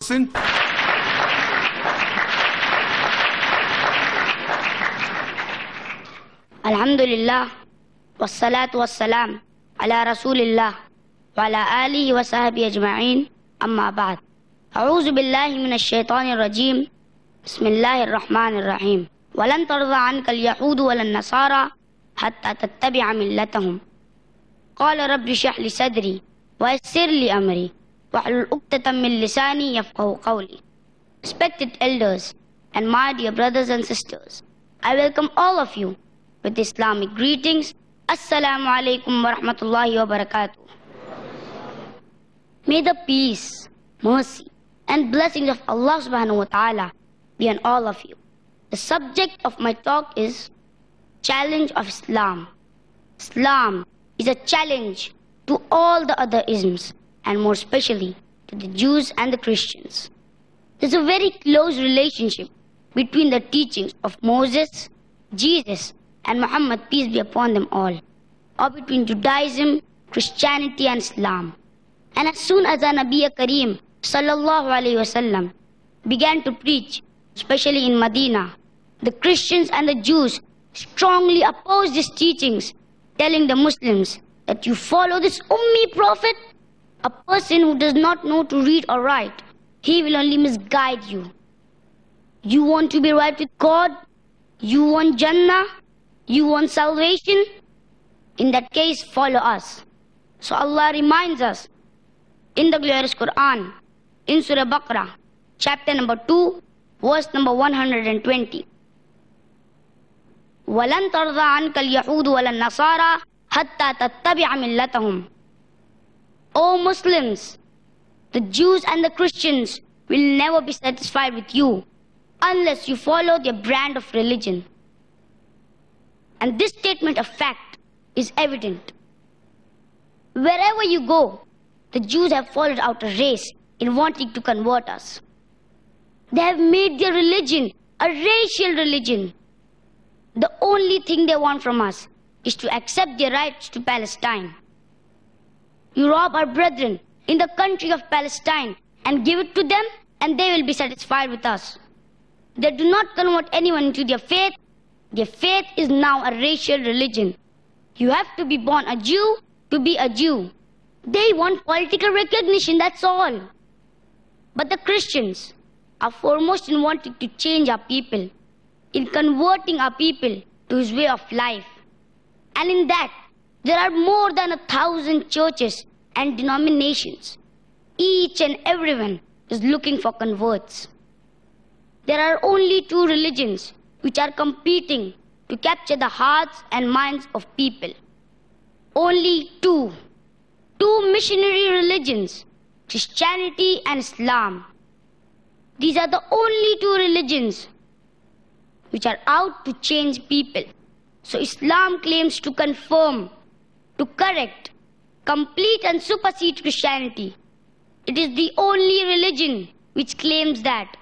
Listen. Alhamdulillah, wassalatu wassalam ala rasulillah wa ala alihi wa sahbihi ajma'in, amma ba'd. A'udhu billahi minash shaitanir rajim. Bismillahir rahmanir rahim. Walan tarda anka al-yahudu walan nasara hatta tattabi'a millatahum. Qala rabbi shrah li sadri wa yassir li amri wahlul 'uqdatam min lisani yafqahu qawli. Respected elders and my dear brothers and sisters, I welcome all of you with Islamic greetings. Assalamu alaikum wa rahmatullahi wa barakatuh. May the peace, mercy and blessings of Allah subhanahu wa ta'ala be on all of you. The subject of my talk is Challenge of Islam. Islam is a challenge to all the other isms, and more especially to the Jews and the Christians. There's a very close relationship between the teachings of Moses, Jesus and Muhammad, peace be upon them all, or between Judaism, Christianity and Islam. And as soon as our Nabi Kareem sallallahu alayhi wasallam began to preach, especially in Medina, the Christians and the Jews strongly opposed his teachings, telling the Muslims that you follow this Ummi prophet, a person who does not know to read or write. He will only misguide you. You want to be right with God? You want Jannah? You want salvation? In that case, follow us. So Allah reminds us in the glorious Quran, in Surah Baqarah, chapter number 2, verse number 120. وَلَن تَرْضَ عَنْكَ الْيَهُودُ وَلَا النَّصَارَى حَتَّى تَتَّبِعَ مِلَّتَهُمْ. O Muslims, the Jews and the Christians will never be satisfied with you unless you follow their brand of religion. And this statement of fact is evident. Wherever you go, the Jews have followed out a race in wanting to convert us. They have made their religion a racial religion. The only thing they want from us is to accept their rights to Palestine. You rob our brethren in the country of Palestine and give it to them, and they will be satisfied with us. They do not convert anyone into their faith. Their faith is now a racial religion. You have to be born a Jew to be a Jew. They want political recognition, that's all. But the Christians are foremost in wanting to change our people, in converting our people to his way of life. And in that, there are more than 1,000 churches and denominations. Each and everyone is looking for converts. There are only two religions which are competing to capture the hearts and minds of people. Only two. Two missionary religions, Christianity and Islam. These are the only two religions which are out to change people. So Islam claims to confirm, to correct, complete and supersede Christianity. It is the only religion which claims that.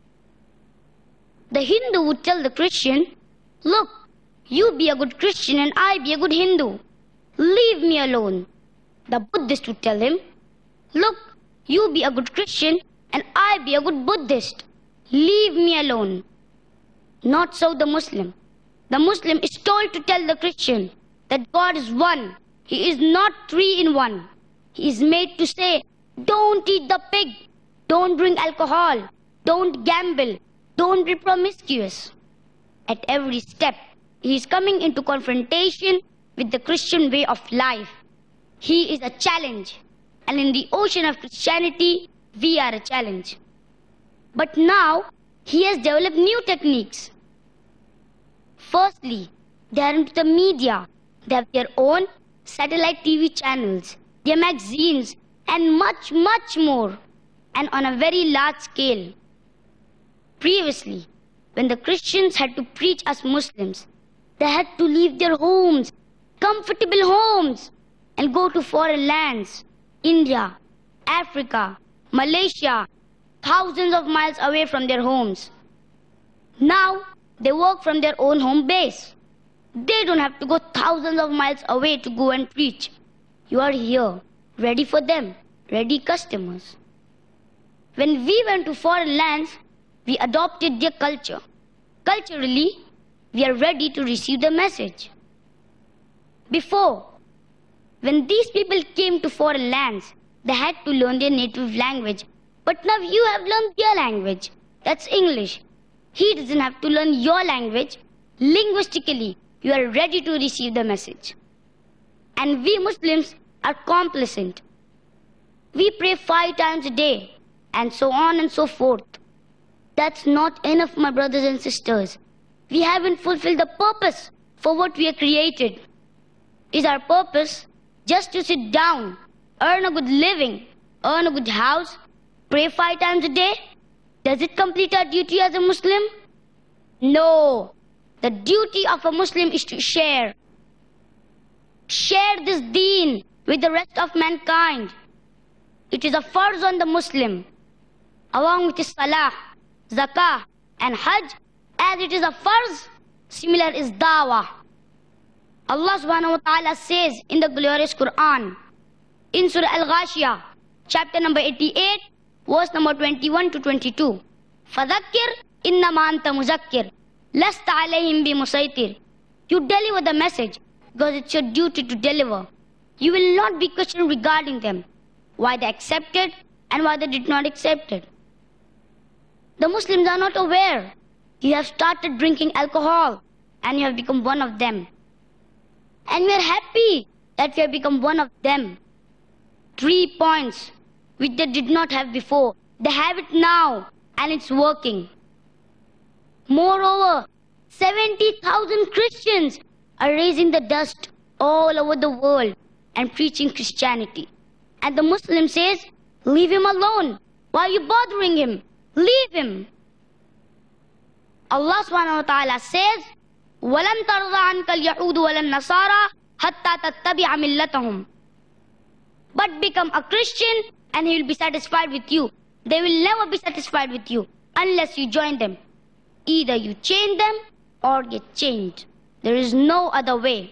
The Hindu would tell the Christian, look, you be a good Christian and I be a good Hindu. Leave me alone. The Buddhist would tell him, look, you be a good Christian and I be a good Buddhist. Leave me alone. Not so the Muslim. The Muslim is told to tell the Christian that God is one. He is not three in one. He is made to say, don't eat the pig, don't drink alcohol, don't gamble, don't be promiscuous. At every step, he is coming into confrontation with the Christian way of life. He is a challenge, and in the ocean of Christianity, we are a challenge. But now, he has developed new techniques. Firstly, they are into the media. They have their own satellite TV channels, their magazines, and much, much more, and on a very large scale. Previously, when the Christians had to preach as Muslims, they had to leave their homes, comfortable homes, and go to foreign lands, India, Africa, Malaysia, thousands of miles away from their homes. Now, they work from their own home base. They don't have to go thousands of miles away to go and preach. You are here, ready for them, ready customers. When we went to foreign lands, we adopted their culture. Culturally, we are ready to receive the message. Before, when these people came to foreign lands, they had to learn their native language. But now you have learned their language. That's English. He doesn't have to learn your language. Linguistically, you are ready to receive the message. And we Muslims are complacent. We pray 5 times a day, and so on and so forth. That's not enough, my brothers and sisters. We haven't fulfilled the purpose for what we are created. Is our purpose just to sit down, earn a good living, earn a good house, pray 5 times a day? Does it complete our duty as a Muslim? No. The duty of a Muslim is to share. Share this deen with the rest of mankind. It is a farz on the Muslim, along with his salah, zakah, and hajj. As it is a farz, similar is dawah. Allah subhanahu wa ta'ala says in the glorious Quran, in Surah Al-Ghashiyah, chapter number 88, verse number 21 to 22. فَذَكِّرْ إِنَّمَا أَنْتَ مُذَكِّرْ لَسْتَ عَلَيْهِمْ بِمُسَيْطِرْ. You deliver the message because it's your duty to deliver. You will not be questioned regarding them, why they accepted and why they did not accept it. The Muslims are not aware. You have started drinking alcohol and you have become one of them. And we are happy that we have become one of them. 3 points which they did not have before. They have it now and it's working. Moreover, 70,000 Christians are raising the dust all over the world and preaching Christianity. And the Muslim says, leave him alone. Why are you bothering him? Leave him. Allah subhanahu wa ta'ala says, وَلَنْ تَرْضَ عَنْكَ الْيَهُودُ وَلَا النَّصَارَى حَتَّى تَتَّبِعَ مِلَّتَهُمْ. But become a Christian and he will be satisfied with you. They will never be satisfied with you unless you join them. Either you change them or get changed. There is no other way.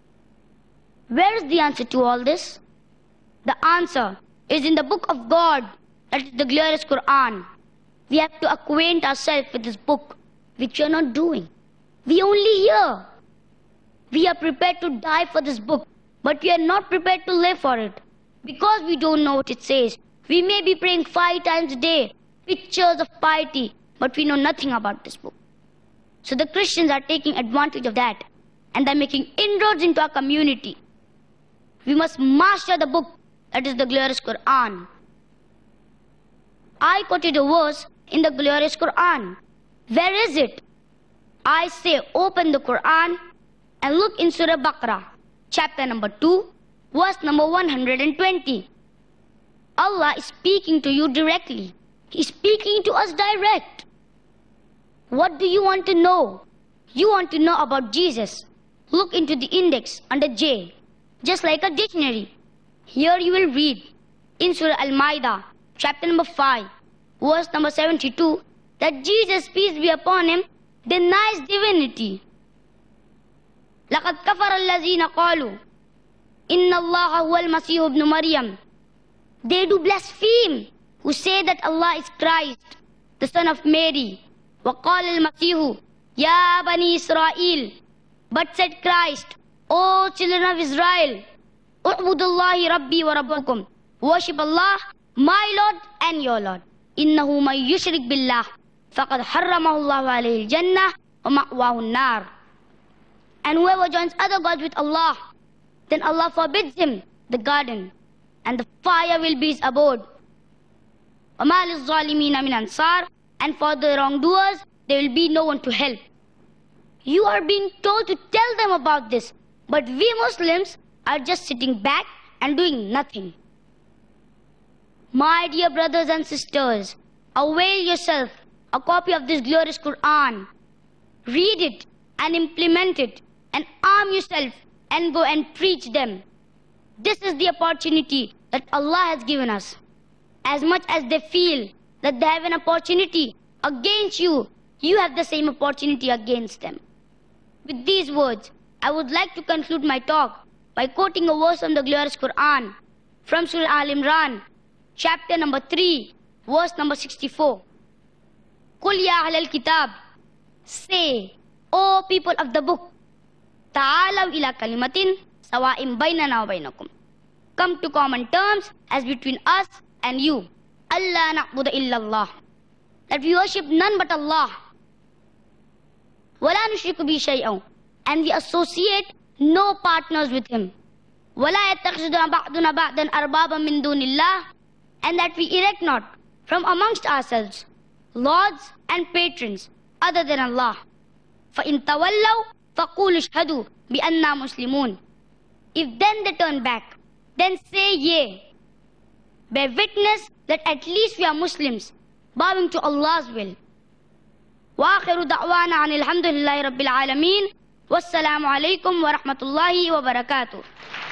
Where is the answer to all this? The answer is in the book of God, that is the glorious Quran. We have to acquaint ourselves with this book, which we are not doing. We only hear. We are prepared to die for this book, but we are not prepared to live for it. Because we don't know what it says. We may be praying 5 times a day, pictures of piety, but we know nothing about this book. So the Christians are taking advantage of that, and they're making inroads into our community. We must master the book, that is the glorious Quran. I quoted a verse in the glorious Quran. Where is it? I say, open the Quran and look in Surah Baqarah, chapter number 2, verse number 120. Allah is speaking to you directly. He's speaking to us direct. What do you want to know? You want to know about Jesus. Look into the index under J, just like a dictionary. Here you will read in Surah Al-Ma'idah, chapter number 5, verse number 72, that Jesus, peace be upon him, denies divinity. لَقَدْ كَفَرَ الَّذِينَ قَالُوا إِنَّ اللَّهَ هُوَ الْمَسِيحُ ابْنُ مَرْيَمَ. They do blaspheme who say that Allah is Christ, the son of Mary. وَقَالَ الْمَسِيحُ يَا بَنِي إِسْرَائِيلِ. But said Christ, O children of Israel, اُعْبُدُ اللَّهِ رَبِّي وَرَبَّكُمْ. Worship Allah, my Lord and your Lord. إِنَّهُ مَن يُشْرِكْ بِاللَّهِ فَقَدْ حَرَّمَهُ اللَّهُ عَلَيْهِ الْجَنَّةَ وَمَأْوَاهُ النَّارُ. And whoever joins other gods with Allah, then Allah forbids him the garden, and the fire will be his abode. وَمَا لِلظَّالِمِينَ مِنْ أَنصَارٍ. And for the wrongdoers, there will be no one to help. You are being told to tell them about this, but we Muslims are just sitting back and doing nothing. My dear brothers and sisters, avail yourself a copy of this glorious Quran. Read it and implement it and arm yourself and go and preach them. This is the opportunity that Allah has given us. As much as they feel that they have an opportunity against you, you have the same opportunity against them. With these words, I would like to conclude my talk by quoting a verse from the glorious Quran from Surah Al-Imran, chapter number 3, verse number 64. Qul ya ahlal kitab, say, O people of the book, ta'alaw ila kalimatin sawa'im baynana wa baynakum. Come to common terms as between us and you. Allah na'budu illallah. That we worship none but Allah. Wala nushriku bi shay'an. And we associate no partners with Him. Wala yattakhiduna ba'duna ba'dan arbaban min dunillah. And that we erect not from amongst ourselves lords and patrons other than Allah. فَإِن تَوَلَّوْا فَقُولُوا اشْهَدُوا بِأَنَّا مُسْلِمُونَ. If then they turn back, then say yea. Bear witness that at least we are Muslims, bowing to Allah's will. وآخر دعوانا عن الحمد لله رب العالمين والسلام عليكم ورحمة الله وبركاته.